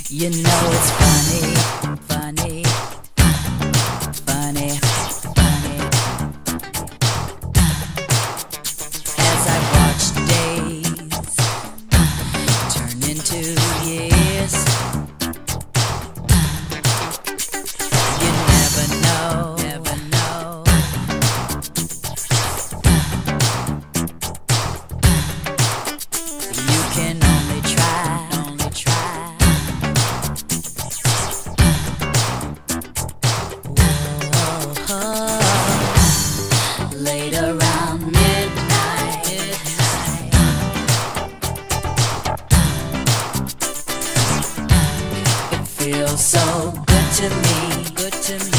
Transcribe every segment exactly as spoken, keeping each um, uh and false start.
You know it's funny, funny, funny, funny. As I watch days turn into years, you never know, never know. You can only try, only try. Late around midnight, it feels so good to me, good to me.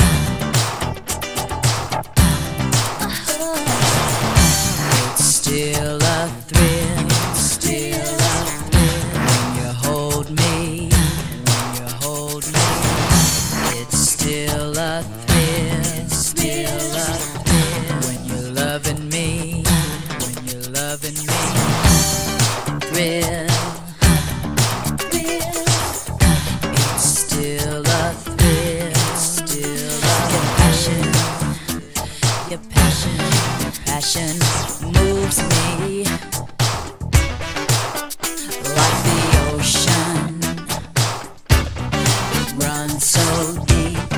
It's still a thrill, still a thrill when you hold me, when you hold me. It's still a thrill, still a thrill when you're loving me, when you're loving me. Thrill, thrill. It's still a thrill, still a your passion, your passion, your passion moves me like the ocean. It runs so deep.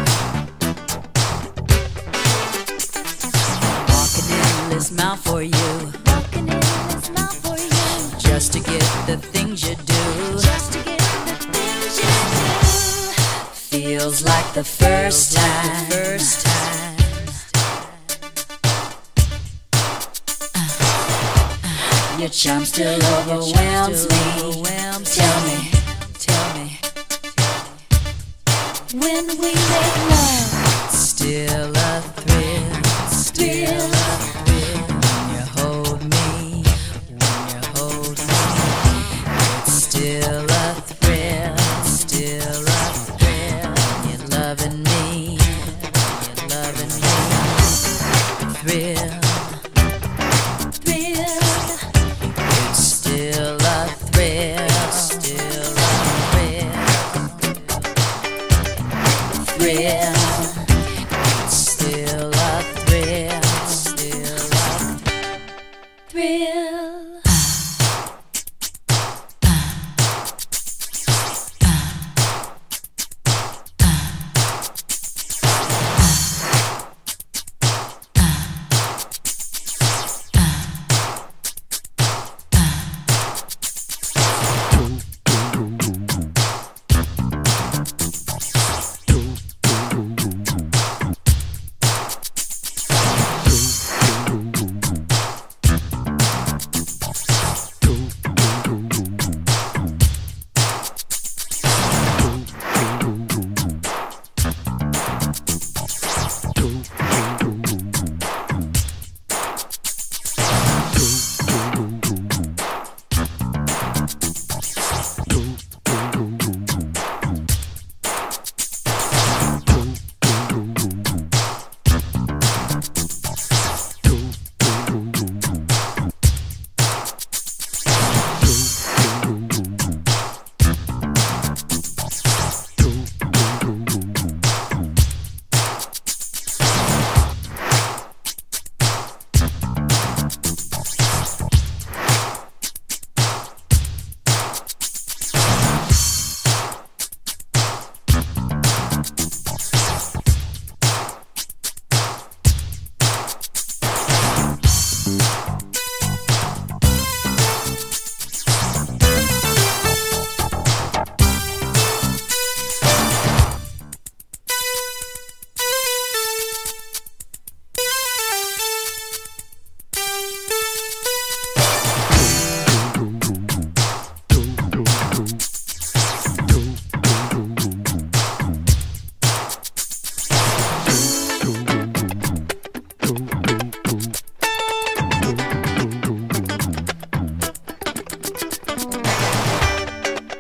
Walking endless mile for you, walking endless mile for you, just to get the things you do, just to get the things you do. Feels like the first time, first time. Your charm still overwhelms me. Tell me, tell me, when we make love, it's still a thrill, still a thrill when you hold me, when you hold me. It's still a thrill, still a thrill when you're loving me, when you're loving me. Thrill, thrill. It's still a thrill, still a thrill, thrill. It's still a thrill, still a thrill.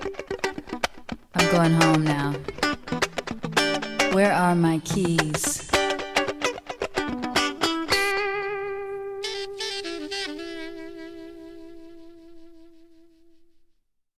I'm going home now. Where are my keys?